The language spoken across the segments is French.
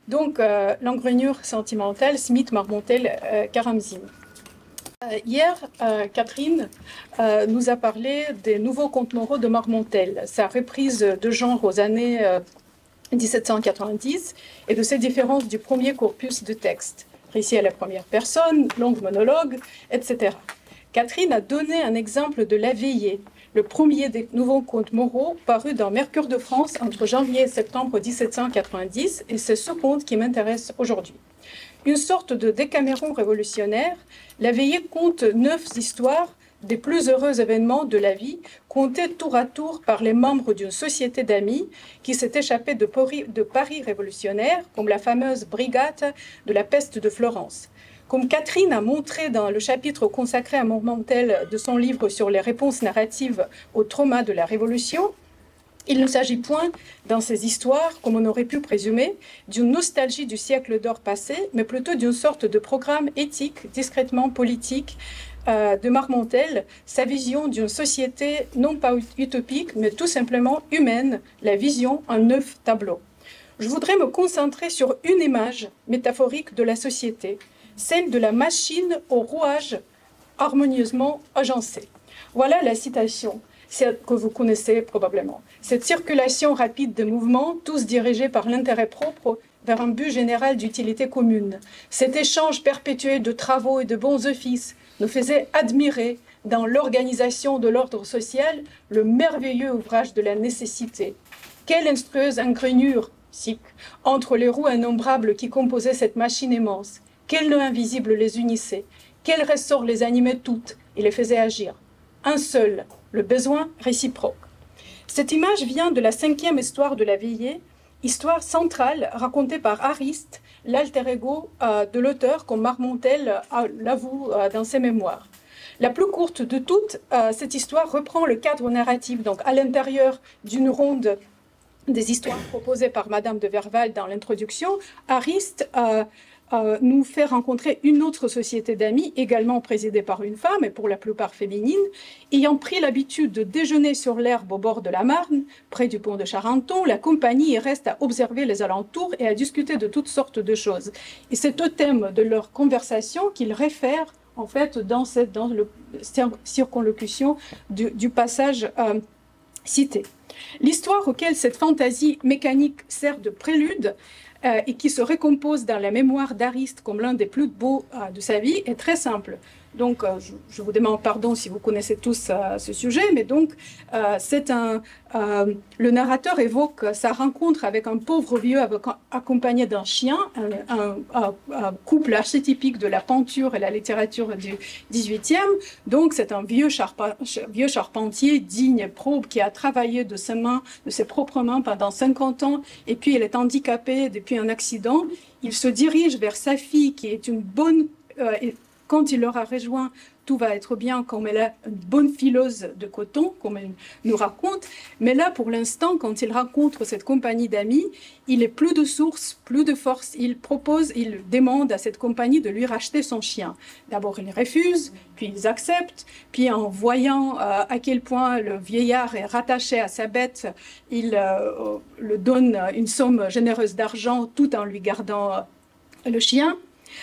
Donc, l'engrenure sentimentale, Smith, Marmontel, Karamzin. Hier, Catherine nous a parlé des nouveaux contes moraux de Marmontel, sa reprise de genre aux années 1790 et de ses différences du premier corpus de texte, récit à la première personne, longue monologue, etc. Catherine a donné un exemple de La Veillée, le premier des nouveaux contes moraux paru dans Mercure de France entre janvier et septembre 1790, et c'est ce conte qui m'intéresse aujourd'hui. Une sorte de Décaméron révolutionnaire, La Veillée compte 9 histoires des plus heureux événements de la vie, contées tour à tour par les membres d'une société d'amis qui s'est échappée de Paris révolutionnaire, comme la fameuse brigade de la peste de Florence. Comme Catherine a montré dans le chapitre consacré à Marmontel de son livre sur les réponses narratives au trauma de la Révolution, il ne s'agit point, dans ces histoires, comme on aurait pu présumer, d'une nostalgie du siècle d'or passé, mais plutôt d'une sorte de programme éthique, discrètement politique, de Marmontel, sa vision d'une société non pas utopique, mais tout simplement humaine, la vision en 9 tableaux. Je voudrais me concentrer sur une image métaphorique de la société, celle de la machine au rouage harmonieusement agencé. Voilà la citation que vous connaissez probablement. Cette circulation rapide de mouvements, tous dirigés par l'intérêt propre vers un but général d'utilité commune. Cet échange perpétuel de travaux et de bons offices nous faisait admirer, dans l'organisation de l'ordre social, le merveilleux ouvrage de la nécessité. Quelle instrueuse ingrénure, entre les roues innombrables qui composaient cette machine immense. Quels nœuds invisibles les unissaient, quels ressorts les animaient toutes et les faisaient agir. Un seul, le besoin réciproque. Cette image vient de la 5e histoire de La Veillée, histoire centrale racontée par Ariste, l'alter ego de l'auteur, comme Marmontel l'avoue dans ses mémoires. La plus courte de toutes, cette histoire reprend le cadre narratif, donc à l'intérieur d'une ronde des histoires proposées par Madame de Verval dans l'introduction. Ariste nous fait rencontrer une autre société d'amis, également présidée par une femme, et pour la plupart féminine, ayant pris l'habitude de déjeuner sur l'herbe au bord de la Marne, près du pont de Charenton. La compagnie y reste à observer les alentours et à discuter de toutes sortes de choses. Et c'est au thème de leur conversation qu'ils réfèrent, en fait, dans la circonlocution du passage cité. L'histoire auquel cette fantaisie mécanique sert de prélude et qui se récompose dans la mémoire d'Ariste comme l'un des plus beaux de sa vie, est très simple. Donc, je vous demande pardon si vous connaissez tous ce sujet, mais donc, le narrateur évoque sa rencontre avec un pauvre vieux accompagné d'un chien, un couple archétypique de la peinture et la littérature du XVIIIe. Donc, c'est un vieux charpentier digne, probe, qui a travaillé de ses propres mains pendant 50 ans, et puis il est handicapé depuis un accident. Il se dirige vers sa fille, qui est une bonne... Quand il l'aura rejoint, tout va être bien, comme elle est une bonne fileuse de coton, comme elle nous raconte. Mais là, pour l'instant, quand il rencontre cette compagnie d'amis, il est plus de source, plus de force. Il demande à cette compagnie de lui racheter son chien. D'abord, il refuse, puis ils acceptent. Puis, en voyant à quel point le vieillard est rattaché à sa bête, il le donne une somme généreuse d'argent tout en lui gardant le chien.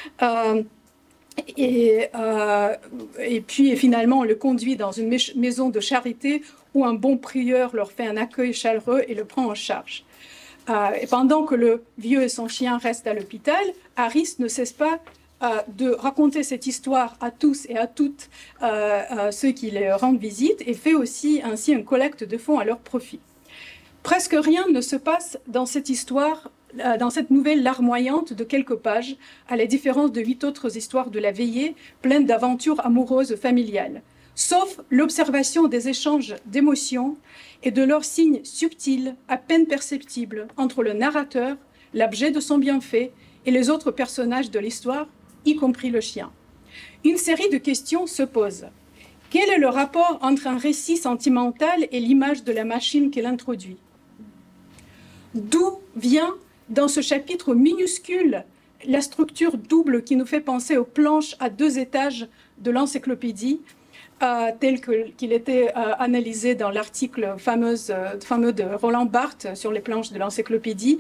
Et puis finalement, on le conduit dans une maison de charité où un bon prieur leur fait un accueil chaleureux et le prend en charge. Et pendant que le vieux et son chien restent à l'hôpital, Ariste ne cesse pas de raconter cette histoire à tous et à toutes ceux qui les rendent visite, et fait aussi ainsi une collecte de fonds à leur profit. Presque rien ne se passe dans cette histoire, dans cette nouvelle larmoyante de quelques pages, à la différence de 8 autres histoires de La Veillée, pleines d'aventures amoureuses familiales, sauf l'observation des échanges d'émotions et de leurs signes subtils, à peine perceptibles, entre le narrateur, l'objet de son bienfait, et les autres personnages de l'histoire, y compris le chien. Une série de questions se posent. Quel est le rapport entre un récit sentimental et l'image de la machine qu'il introduit? D'où vient, dans ce chapitre minuscule, la structure double qui nous fait penser aux planches à 2 étages de l'encyclopédie, tel qu'il était analysé dans l'article fameux de Roland Barthes sur les planches de l'encyclopédie,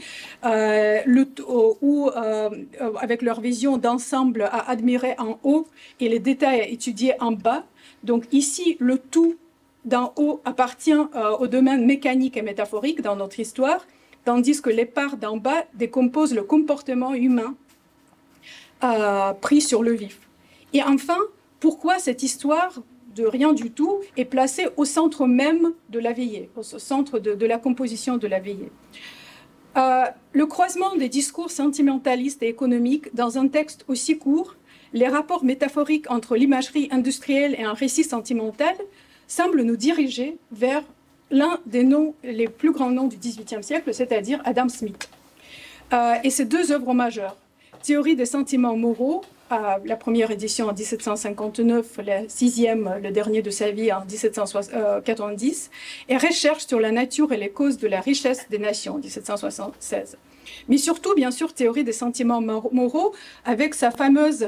où, avec leur vision d'ensemble à admirer en haut et les détails à étudier en bas. Donc ici, le tout d'en haut appartient au domaine mécanique et métaphorique dans notre histoire, tandis que les parts d'en bas décomposent le comportement humain pris sur le vif. Et enfin, pourquoi cette histoire de rien du tout est placée au centre même de la veillée, au centre de la composition de la veillée. Le croisement des discours sentimentalistes et économiques dans un texte aussi court, les rapports métaphoriques entre l'imagerie industrielle et un récit sentimental semblent nous diriger vers l'un des noms, les plus grands noms du XVIIIe siècle, c'est-à-dire Adam Smith. Et ces deux œuvres majeures, Théorie des sentiments moraux, la première édition en 1759, la sixième, le dernier de sa vie en 1790, et Recherche sur la nature et les causes de la richesse des nations, en 1776. Mais surtout, bien sûr, Théorie des sentiments moraux, avec sa fameuse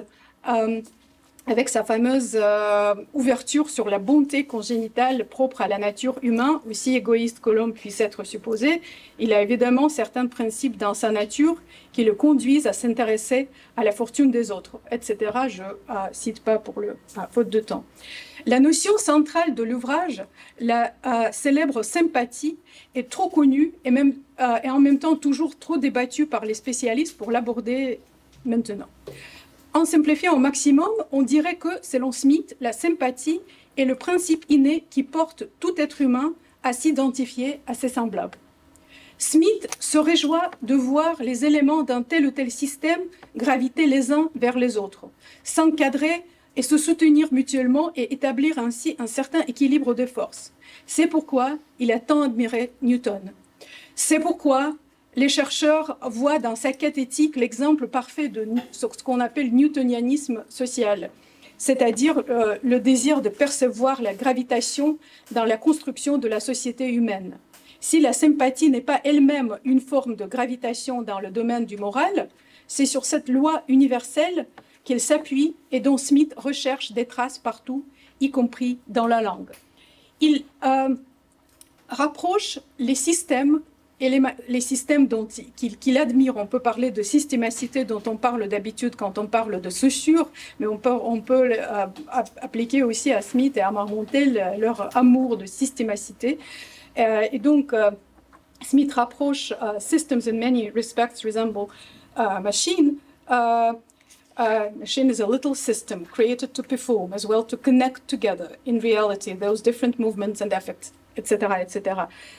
ouverture sur la bonté congénitale propre à la nature humaine, aussi égoïste que l'homme puisse être supposé. Il a évidemment certains principes dans sa nature qui le conduisent à s'intéresser à la fortune des autres, etc. Je ne cite pas pour faute de temps. La notion centrale de l'ouvrage, la célèbre sympathie, est trop connue et en même temps toujours trop débattue par les spécialistes pour l'aborder maintenant. En simplifiant au maximum, on dirait que, selon Smith, la sympathie est le principe inné qui porte tout être humain à s'identifier à ses semblables. Smith se réjouit de voir les éléments d'un tel ou tel système graviter les uns vers les autres, s'encadrer et se soutenir mutuellement et établir ainsi un certain équilibre de forces. C'est pourquoi il a tant admiré Newton. C'est pourquoi les chercheurs voient dans sa quête éthique l'exemple parfait de ce qu'on appelle newtonianisme social, c'est-à-dire le désir de percevoir la gravitation dans la construction de la société humaine. Si la sympathie n'est pas elle-même une forme de gravitation dans le domaine du moral, c'est sur cette loi universelle qu'elle s'appuie et dont Smith recherche des traces partout, y compris dans la langue. Il rapproche les systèmes et les systèmes qu'il admire. On peut parler de systémacité dont on parle d'habitude quand on parle de saussure, mais on peut appliquer aussi à Smith et à Marmontel leur amour de systémacité. Et donc, Smith rapproche systems in many respects resemble machine. Machine is a little system created to perform as well to connect together in reality those different movements and effects, etc., etc.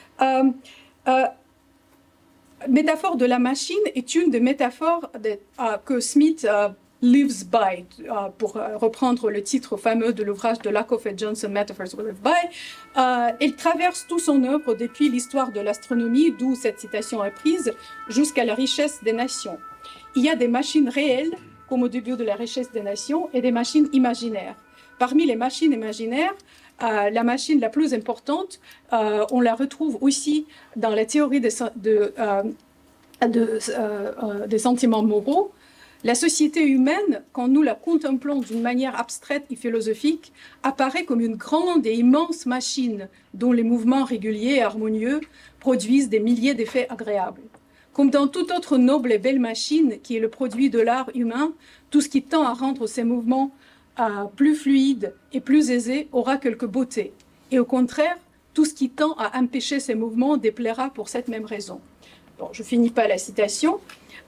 Métaphore de la machine est une des métaphores que Smith lives by, pour reprendre le titre fameux de l'ouvrage de Lakoff et Johnson, Metaphors We Live By. Elle traverse tout son œuvre depuis l'histoire de l'astronomie, d'où cette citation est prise, jusqu'à la richesse des nations. Il y a des machines réelles, comme au début de la richesse des nations, et des machines imaginaires. Parmi les machines imaginaires, la machine la plus importante, on la retrouve aussi dans la théorie des sentiments moraux. La société humaine, quand nous la contemplons d'une manière abstraite et philosophique, apparaît comme une grande et immense machine dont les mouvements réguliers et harmonieux produisent des milliers d'effets agréables. Comme dans toute autre noble et belle machine qui est le produit de l'art humain, tout ce qui tend à rendre ces mouvements plus fluides et plus aisés aura quelque beauté. Et au contraire, tout ce qui tend à empêcher ces mouvements déplaira pour cette même raison. Bon, je ne finis pas la citation.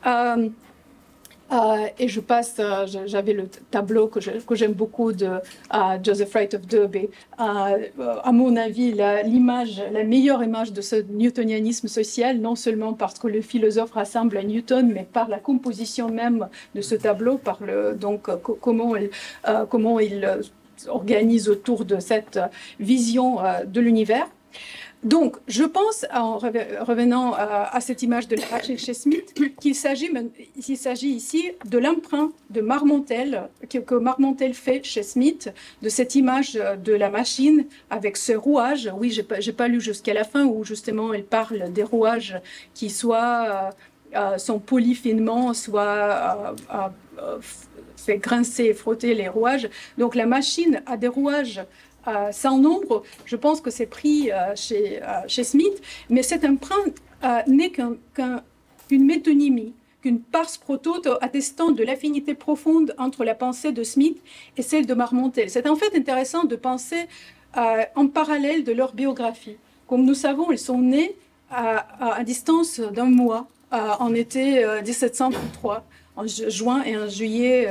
Et je passe, j'avais le tableau que j'aime beaucoup de Joseph Wright of Derby. À mon avis, la meilleure image de ce newtonianisme social, non seulement parce que le philosophe rassemble à Newton, mais par la composition même de ce tableau, par comment il organise autour de cette vision de l'univers. Donc, je pense, en revenant à cette image de la machine chez Smith, qu'il s'agit ici de l'emprunt de Marmontel, que Marmontel fait chez Smith, de cette image de la machine avec ce rouage. Oui, j'ai pas lu jusqu'à la fin où justement elle parle des rouages qui soit sont polis finement, soit fait grincer et frotter les rouages. Donc la machine a des rouages sans nombre. Je pense que c'est pris chez Smith, mais cet emprunt n'est qu'une métonymie, qu'une pars pro toto attestant de l'affinité profonde entre la pensée de Smith et celle de Marmontel. C'est en fait intéressant de penser en parallèle de leur biographie. Comme nous savons, ils sont nés à distance d'un mois, en été 1733, en juin et en juillet.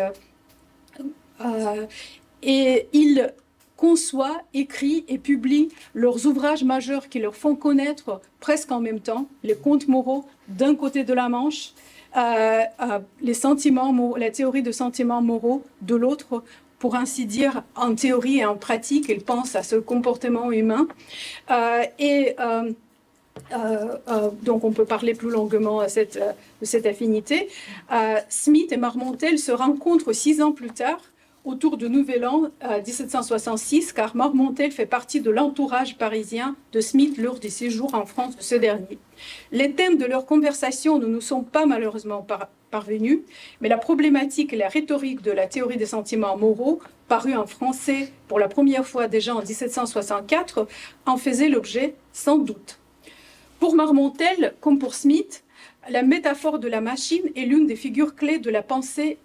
Et ils conçoivent, écrivent et publient leurs ouvrages majeurs qui leur font connaître presque en même temps les contes moraux d'un côté de la Manche, les sentiments, la théorie de sentiments moraux de l'autre. Pour ainsi dire, en théorie et en pratique, ils pensent à ce comportement humain. Donc on peut parler plus longuement de cette affinité. Smith et Marmontel se rencontrent 6 ans plus tard, autour du Nouvel An 1766, car Marmontel fait partie de l'entourage parisien de Smith lors des séjours en France de ce dernier. Les thèmes de leur conversation ne nous sont pas malheureusement parvenus, mais la problématique et la rhétorique de la théorie des sentiments moraux, parue en français pour la première fois déjà en 1764, en faisait l'objet sans doute. Pour Marmontel, comme pour Smith, la métaphore de la machine est l'une des figures clés de la pensée,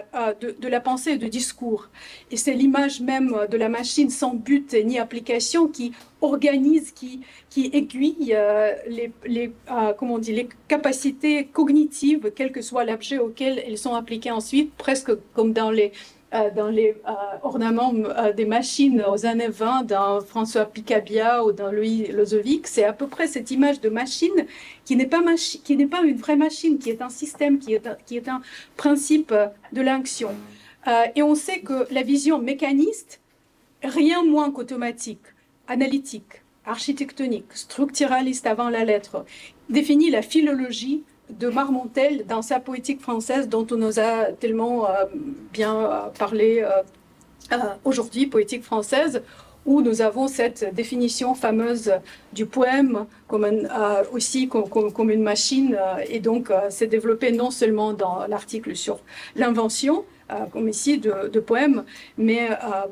et du discours. Et c'est l'image même de la machine sans but ni application qui organise, qui aiguille les capacités cognitives, quel que soit l'objet auquel elles sont appliquées ensuite, presque comme dans les ornements des machines aux années 20 dans François Picabia ou dans Louis Lozovic. C'est à peu près cette image de machine qui n'est pas une vraie machine, qui est un système, qui est un principe de l'action. Et on sait que la vision mécaniste, rien moins qu'automatique, analytique, architectonique, structuraliste avant la lettre, définit la philologie de Marmontel dans sa poétique française dont on nous a tellement bien parlé aujourd'hui, poétique française, où nous avons cette définition fameuse du poème aussi comme une machine, et donc c'est développé non seulement dans l'article sur l'invention, comme ici, de poèmes, mais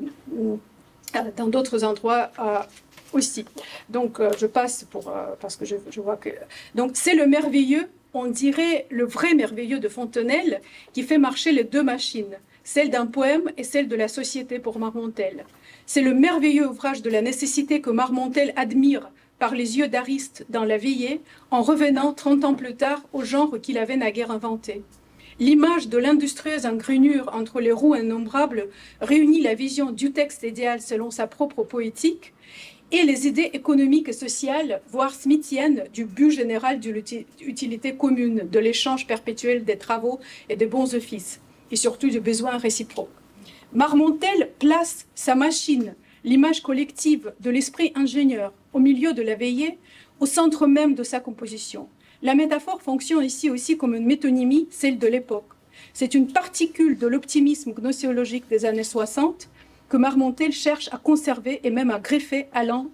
dans d'autres endroits aussi. Donc je passe parce que je vois que... Donc c'est le merveilleux, on dirait le vrai merveilleux de Fontenelle, qui fait marcher les 2 machines, celle d'un poème et celle de la société pour Marmontel. C'est le merveilleux ouvrage de la nécessité que Marmontel admire par les yeux d'Ariste dans La Veillée, en revenant 30 ans plus tard au genre qu'il avait naguère inventé. L'image de l'industrieuse engrenure entre les roues innombrables réunit la vision du texte idéal selon sa propre poétique et les idées économiques et sociales, voire smithiennes, du but général de l'utilité commune, de l'échange perpétuel des travaux et des bons offices, et surtout du besoin réciproque. Marmontel place sa machine, l'image collective de l'esprit ingénieur, au milieu de la veillée, au centre même de sa composition. La métaphore fonctionne ici aussi comme une métonymie, celle de l'époque. C'est une particule de l'optimisme gnoséologique des années 60 que Marmontel cherche à conserver et même à greffer à l'an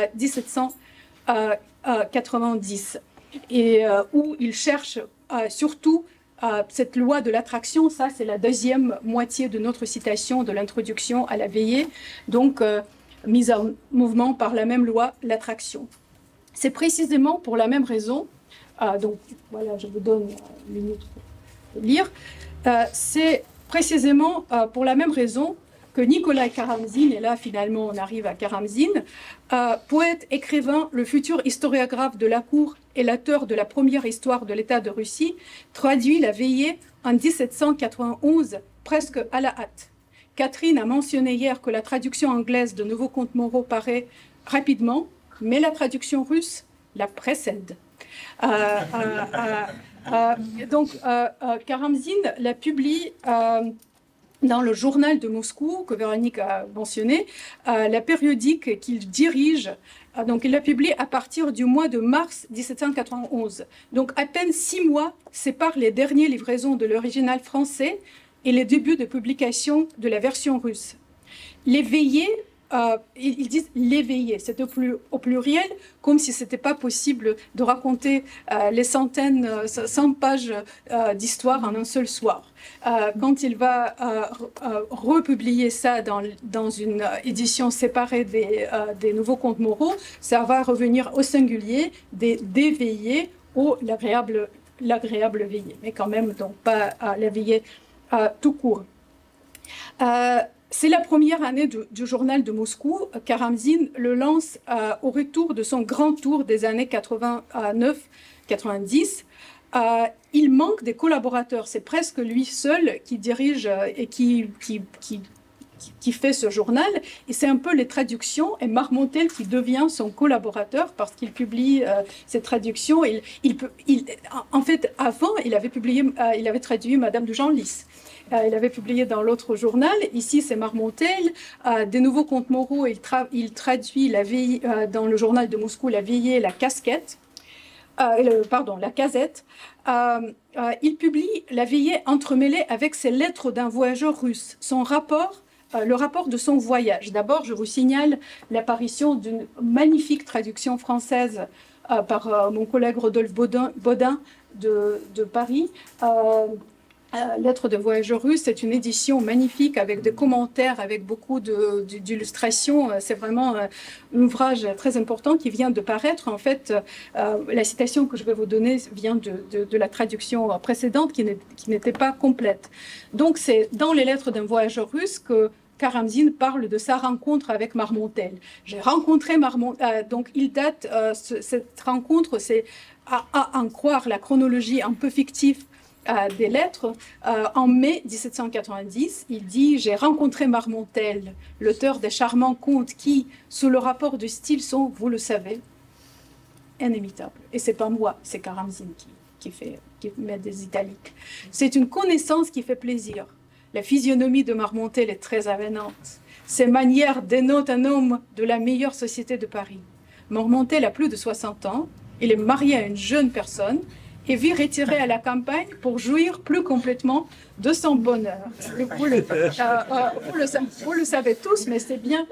1790, et où il cherche surtout cette loi de l'attraction. Ça, c'est la 2e moitié de notre citation de l'introduction à La Veillée, donc mise en mouvement par la même loi, l'attraction. C'est précisément pour la même raison, donc voilà, je vous donne une minute pour lire, c'est précisément pour la même raison que Nicolas Karamzine, et là finalement on arrive à Karamzine, poète, écrivain, le futur historiographe de la cour et l'auteur de la première histoire de l'État de Russie, traduit La Veillée en 1791, presque à la hâte. Catherine a mentionné hier que la traduction anglaise de Nouveaux Contes moraux paraît rapidement, mais la traduction russe la précède. Donc Karamzine la publie dans le journal de Moscou, que Véronique a mentionné, la périodique qu'il dirige. Donc, il l'a publié à partir du mois de mars 1791. Donc, à peine 6 mois séparent les dernières livraisons de l'original français et les débuts de publication de la version russe. Les Veillées ils disent l'éveillé, c'est au pluriel, comme si ce n'était pas possible de raconter les centaines, 100 pages d'histoire en un seul soir. Quand il va republier ça dans une édition séparée des nouveaux contes moraux, ça va revenir au singulier des veillées ou l'agréable veillée, mais quand même donc pas la veillée tout court. C'est la première année du journal de Moscou. Karamzine le lance au retour de son grand tour des années 89-90. Il manque des collaborateurs. C'est presque lui seul qui dirige et qui fait ce journal. Et c'est un peu les traductions. Et Marmontel qui devient son collaborateur parce qu'il publie ses traductions. En fait, avant, il avait traduit Madame de Genlis. Il avait publié dans l'autre journal. Ici, c'est Marmontel. Des nouveaux contes moraux, il traduit dans le journal de Moscou la veillée, la casquette. La casette. Il publie la veillée entremêlée avec ses lettres d'un voyageur russe. Le rapport de son voyage. D'abord, je vous signale l'apparition d'une magnifique traduction française par mon collègue Rodolphe Baudin de Paris. Lettres de voyageurs russes, c'est une édition magnifique avec des commentaires, avec beaucoup d'illustrations. C'est vraiment un ouvrage très important qui vient de paraître. En fait, la citation que je vais vous donner vient de la traduction précédente qui n'était pas complète. Donc, c'est dans les lettres d'un voyageur russe que Karamzine parle de sa rencontre avec Marmontel. J'ai rencontré Marmontel, donc il date, cette rencontre, c'est à en croire la chronologie un peu fictive des lettres, en mai 1790, il dit « J'ai rencontré Marmontel, l'auteur des charmants contes qui, sous le rapport de style, sont, vous le savez, inimitables. » Et c'est pas moi, c'est Karamzine qui met des italiques. C'est une connaissance qui fait plaisir. La physionomie de Marmontel est très avenante. Ses manières dénotent un homme de la meilleure société de Paris. Marmontel a plus de 60 ans, il est marié à une jeune personne, et vit retiré à la campagne pour jouir plus complètement de son bonheur. Vous le savez tous, mais c'est bien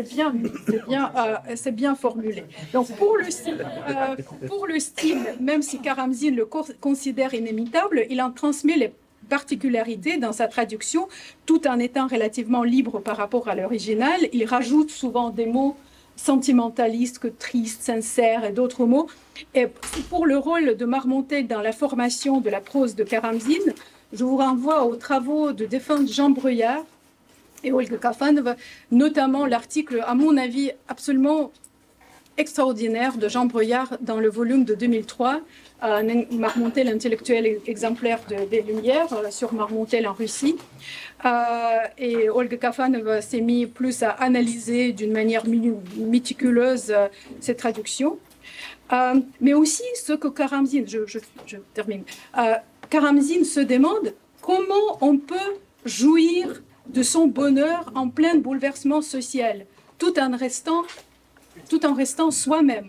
formulé. Donc pour le style, même si Karamzine le considère inimitable, il en transmet les particularités dans sa traduction, tout en étant relativement libre par rapport à l'original. Il rajoute souvent des mots sentimentaliste que triste, sincère et d'autres mots. Et pour le rôle de Marmontel dans la formation de la prose de Karamzine, je vous renvoie aux travaux de défunt Jean Breuillard et Olga Kafanova, notamment l'article, à mon avis, absolument extraordinaire de Jean Breuillard dans le volume de 2003, Marmontel, intellectuel exemplaire des Lumières, sur Marmontel en Russie. Et Olga Kafanova s'est mise plus à analyser d'une manière méticuleuse ces traductions. Mais aussi ce que Karamzine, je termine, Karamzine se demande comment on peut jouir de son bonheur en plein bouleversement social, tout en restant soi-même.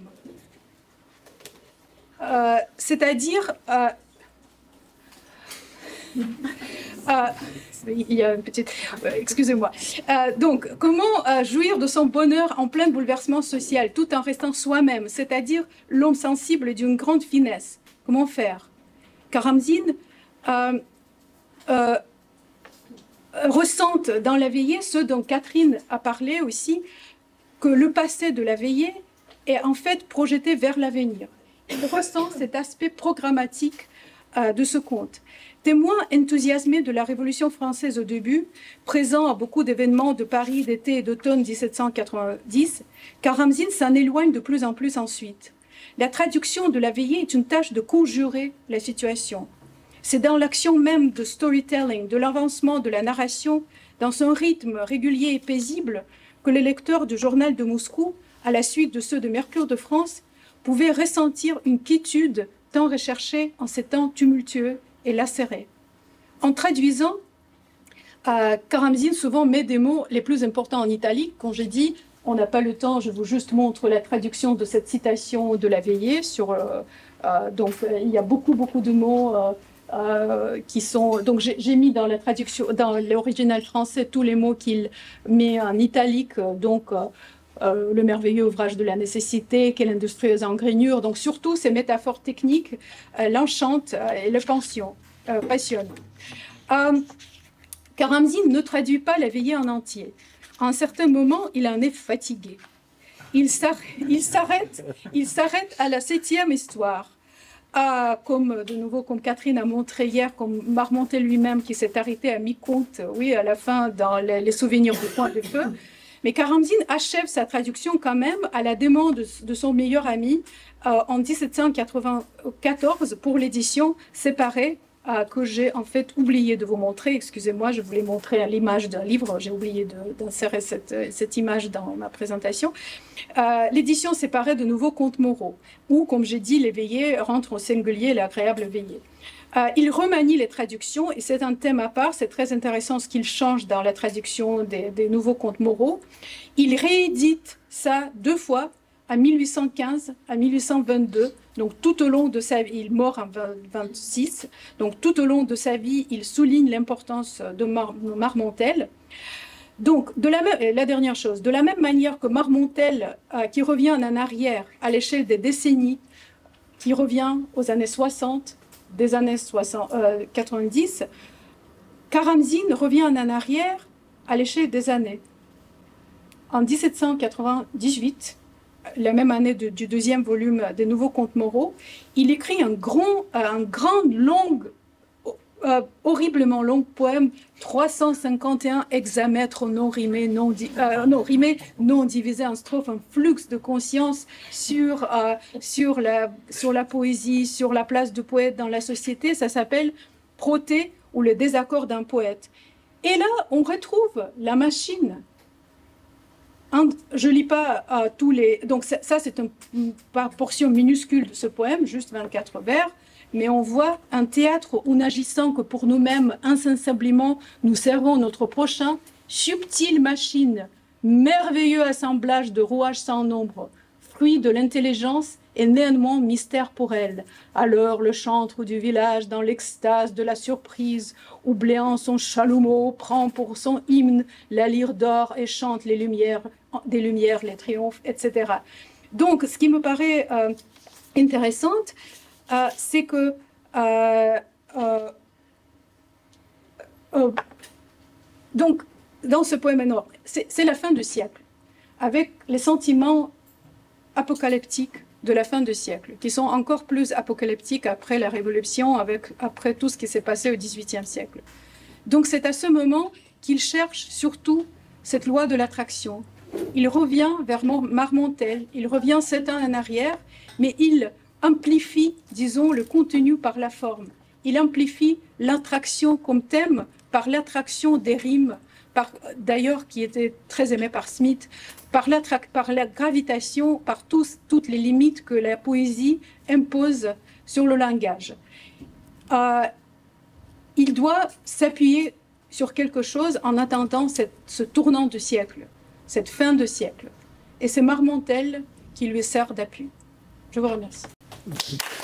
C'est-à-dire, il y a une petite... excusez-moi. Donc, comment jouir de son bonheur en plein bouleversement social, tout en restant soi-même, c'est-à-dire l'homme sensible d'une grande finesse. Comment faire? Karamzine ressente dans la veillée ce dont Catherine a parlé aussi, que le passé de la veillée est en fait projeté vers l'avenir. Il ressent cet aspect programmatique de ce conte. Témoin enthousiasmé de la Révolution française au début, présent à beaucoup d'événements de Paris d'été et d'automne 1790, Karamzine s'en éloigne de plus en plus ensuite. La traduction de la veillée est une tâche de conjurer la situation. C'est dans l'action même de storytelling, de l'avancement de la narration, dans son rythme régulier et paisible, que les lecteurs du journal de Moscou, à la suite de ceux de Mercure de France, pouvaient ressentir une quiétude tant recherchée en ces temps tumultueux et lacérés. En traduisant, Karamzine souvent met des mots les plus importants en italique. Quand j'ai dit, on n'a pas le temps, je vous juste montre la traduction de cette citation de la veillée. Donc, il y a beaucoup de mots qui sont... Donc j'ai mis dans la traduction, dans l'original français, tous les mots qu'il met en italique, donc le merveilleux ouvrage de la nécessité, quelle industrieuse engrenure. Donc surtout ces métaphores techniques l'enchantent et le passionnent. Karamzin ne traduit pas la veillée en entier. À un certain moment, il en est fatigué. Il s'arrête à la 7e histoire. Comme Catherine a montré hier, comme Marmontel lui-même qui s'est arrêté à mi-compte, oui, à la fin dans les souvenirs du point de feu. Mais Karamzin achève sa traduction quand même à la demande de son meilleur ami en 1794 pour l'édition séparée que j'ai en fait oublié de vous montrer. Excusez-moi, je voulais montrer l'image d'un livre, j'ai oublié d'insérer cette image dans ma présentation. L'édition séparée de nouveaux contes moraux, où, comme j'ai dit, les veillées rentrent au singulier, l'agréable veillée. Il remanie les traductions, et c'est un thème à part, c'est très intéressant ce qu'il change dans la traduction des nouveaux contes moraux. Il réédite ça 2 fois, à 1815, à 1822, donc tout au long de sa vie, il est mort en 26, donc tout au long de sa vie, il souligne l'importance de Marmontel. Donc, la dernière chose, de la même manière que Marmontel, qui revient en arrière à l'échelle des décennies, qui revient aux années 60, des années 90, Karamzin revient en arrière à l'échelle des années. En 1798, la même année du 2e volume des Nouveaux Contes moraux, il écrit un grand, horriblement long poème, 351 hexamètres non rimés, non divisés en strophes, un flux de conscience sur la poésie, sur la place du poète dans la société. Ça s'appelle Protée ou le désaccord d'un poète. Et là, on retrouve la machine. Je ne lis pas tous les... Donc ça c'est une portion minuscule de ce poème, juste 24 vers, mais on voit un théâtre où n'agissant que pour nous-mêmes, insensiblement, nous servons notre prochain, subtile machine, merveilleux assemblage de rouages sans nombre, fruit de l'intelligence et néanmoins mystère pour elle. Alors le chantre du village, dans l'extase de la surprise, oubliant son chalumeau, prend pour son hymne la lyre d'or et chante des lumières, les triomphes, etc. Donc, ce qui me paraît intéressant, c'est que donc, dans ce poème énorme, c'est la fin du siècle, avec les sentiments apocalyptiques de la fin du siècle, qui sont encore plus apocalyptiques après la Révolution, après tout ce qui s'est passé au XVIIIe siècle. Donc c'est à ce moment qu'il cherche surtout cette loi de l'attraction. Il revient vers Marmontel, il revient 7 ans en arrière, mais il amplifie, disons, le contenu par la forme. Il amplifie l'attraction comme thème par l'attraction des rimes, d'ailleurs qui était très aimé par Smith, par la gravitation, par toutes les limites que la poésie impose sur le langage. Il doit s'appuyer sur quelque chose en attendant ce tournant du siècle, cette fin de siècle. Et c'est Marmontel qui lui sert d'appui. Je vous remercie.